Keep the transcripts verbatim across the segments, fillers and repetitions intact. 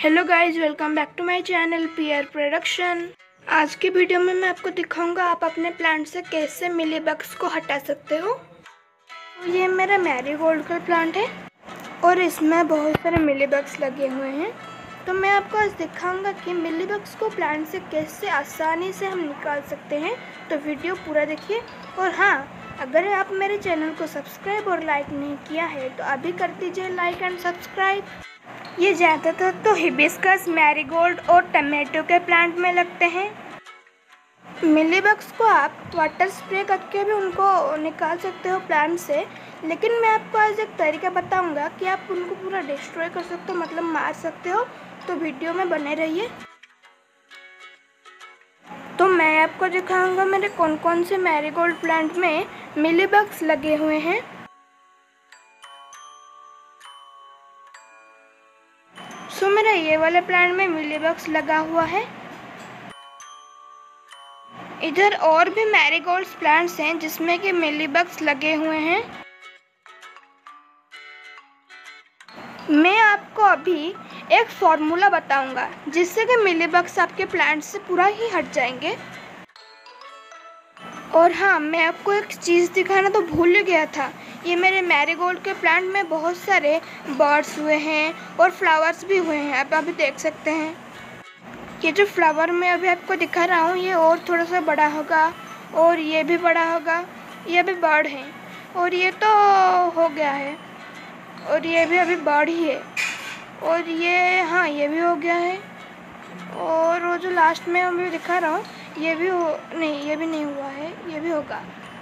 Hello guys, welcome back to my channel PR production. आज की video में मैं आपको दिखाऊंगा आप अपने प्लांट से कैसे मिली बग्स को हटा सकते हो। तो ये मेरा मैरीगोल्ड का प्लांट है और इसमें बहुत सारे मिली बग्स लगे हुए हैं। तो मैं आपको आज दिखाऊंगा कि मिली बग्स को प्लांट से कैसे आसानी से हम निकाल सकते हैं। तो वीडियो पूरा देखिए। और हाँ, अगर आप मेरे चैनल को सब्सक्राइब और लाइक नहीं किया है तो अभी कर दीजिए लाइक एंड सब्सक्राइब। ये ज़्यादातर तो हिबिस्कस, मैरीगोल्ड और टमाटो के प्लांट में लगते हैं। मिलीबग्स को आप वाटर स्प्रे करके भी उनको निकाल सकते हो प्लांट से, लेकिन मैं आपको आज एक तरीका बताऊंगा कि आप उनको पूरा डिस्ट्रॉय कर सकते हो, मतलब मार सकते हो। तो वीडियो में बने रहिए। तो मैं आपको दिखाऊंगा मेरे कौन कौन से मैरीगोल्ड प्लांट में मिलीबग्स लगे हुए हैं। सो मेरा ये वाले प्लांट में मिलीबग्स लगा हुआ है। इधर और भी मैरीगोल्ड प्लांट्स हैं जिसमें कि मिलीबग्स लगे हुए हैं। मैं आपको अभी एक फॉर्मूला बताऊंगा जिससे कि मिलीबग्स आपके प्लांट से पूरा ही हट जाएंगे। और हाँ, मैं आपको एक चीज़ दिखाना तो भूल ही गया था। ये मेरे मैरीगोल्ड के प्लांट में बहुत सारे बर्ड्स हुए हैं और फ्लावर्स भी हुए हैं। आप अभी देख सकते हैं। ये जो फ्लावर मैं अभी आपको दिखा रहा हूँ ये और थोड़ा सा बड़ा होगा और ये भी बड़ा होगा। ये भी बर्ड है और ये तो हो गया है और ये भी अभी बर्ड ही है और ये हाँ ये भी हो गया है। और वो जो लास्ट में अभी दिखा रहा हूँ ये भी हो नहीं ये भी नहीं हुआ है, ये भी होगा।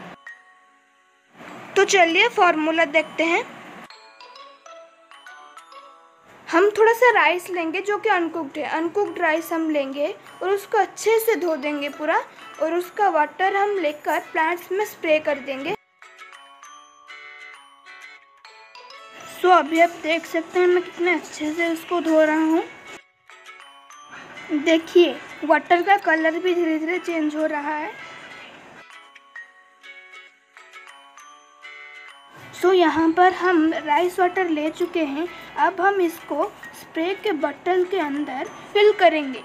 तो चलिए फॉर्मूला देखते हैं। हम थोड़ा सा राइस लेंगे जो कि अनकुक्ड है। अनकुक्ड राइस हम लेंगे और उसको अच्छे से धो देंगे पूरा, और उसका वाटर हम लेकर प्लांट्स में स्प्रे कर देंगे। सो अभी आप देख सकते हैं मैं कितने अच्छे से उसको धो रहा हूँ। देखिए वाटर का कलर भी धीरे धीरे चेंज हो रहा है। सो so, यहाँ पर हम राइस वाटर ले चुके हैं। अब हम इसको स्प्रे के बॉटल के अंदर फिल करेंगे।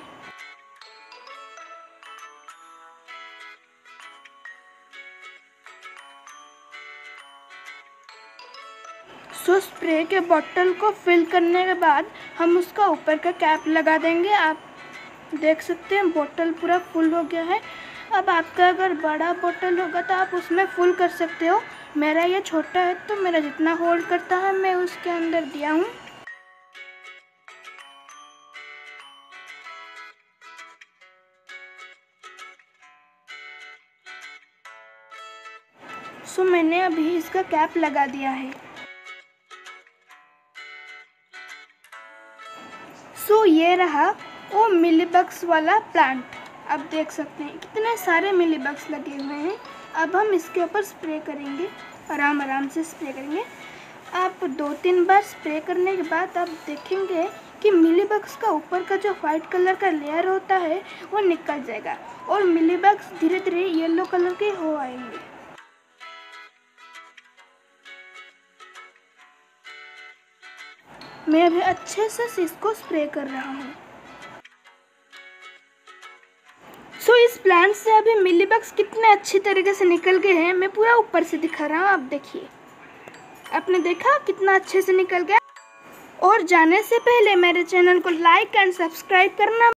सो so, स्प्रे के बॉटल को फिल करने के बाद हम उसका ऊपर का कैप लगा देंगे। आप देख सकते हैं बॉटल पूरा फुल हो गया है। अब आपका अगर बड़ा बॉटल होगा तो आप उसमें फुल कर सकते हो। मेरा ये छोटा है तो मेरा जितना होल्ड करता है मैं उसके अंदर दिया हूँ। सो मैंने अभी इसका कैप लगा दिया है। सो ये रहा वो मिलीबग्स वाला प्लांट। आप देख सकते हैं कितने सारे मिलीबग्स लगे हुए हैं। अब हम इसके ऊपर स्प्रे करेंगे, आराम आराम से स्प्रे करेंगे। आप दो तीन बार स्प्रे करने के बाद आप देखेंगे कि मिलीबग्स का ऊपर का जो वाइट कलर का लेयर होता है वो निकल जाएगा और मिलीबग्स धीरे धीरे येलो कलर के हो आएंगे। मैं अभी अच्छे से इसको स्प्रे कर रहा हूँ। सो so, इस प्लांट से अभी मिलीबग्स कितने अच्छी तरीके से निकल गए हैं। मैं पूरा ऊपर से दिखा रहा हूँ, आप देखिए। आपने देखा कितना अच्छे से निकल गया। और जाने से पहले मेरे चैनल को लाइक एंड सब्सक्राइब करना